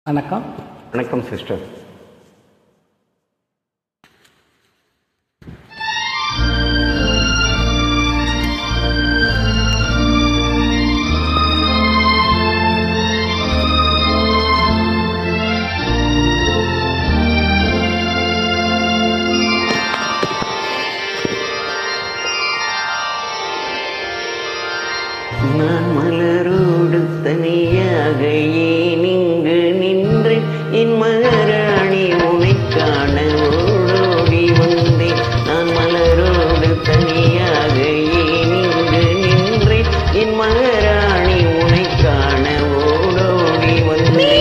வணக்கம். வணக்கம் சிஸ்டர். நான் மலரோடு தனியாக ஏன் இங்கு நின்று என் மகாராணி உனை காண ஓடோடி வந்தேன். நான் மலரோடு தனியாக ஏன் இங்கு நின்று என் மகாராணி உனை காண ஓடோடி வந்தேன்.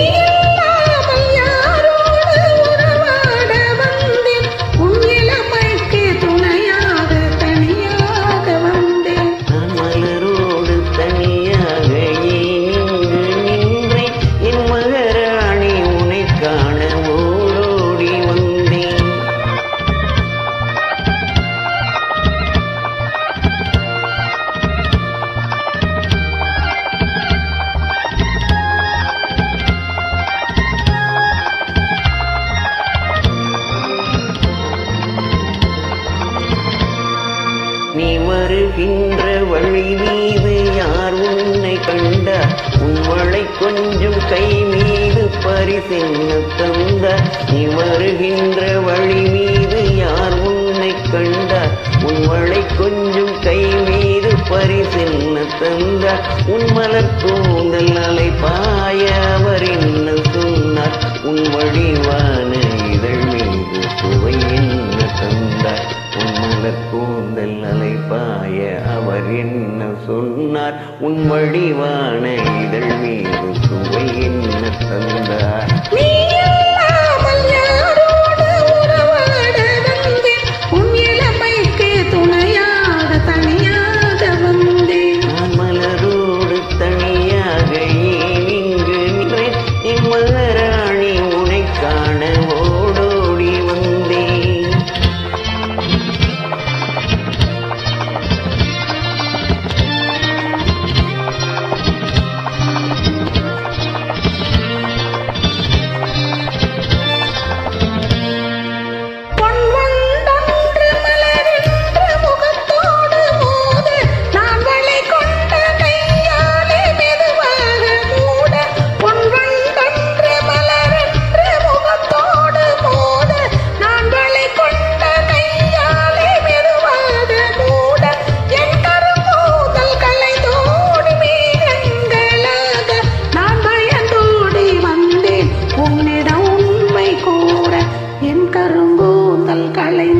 நீ வருகின்ற வழி மீது யார் உன்னை கண்டார்? உன்வளை கொஞ்சம் கை மீது பரிசென்ன தந்தார். நீ வருகின்ற வழி மீது யார் உன்னை கண்டார்? உன்வளை கொஞ்சம் கை மீது பரிசென்ன தந்தார். உன் மலர் கூந்தல் அலை பாய அவர் என்ன சொன்னார்? உன் வடிவான இதழ் மீது சுவை என்ன தந்தார்? உன் மலர் கூந்தல் அலை பாய அவர் என்ன சொன்னார்? உன் வடிவான இதழ் மீது சுவை என்ன தந்தார்? நான் மலரோடு தனியாக ஏன் இங்கு நின்றேன்? என் மகாராணி உனை காண ஓடோடி வந்தேன். கருங்கூந்தல் கலை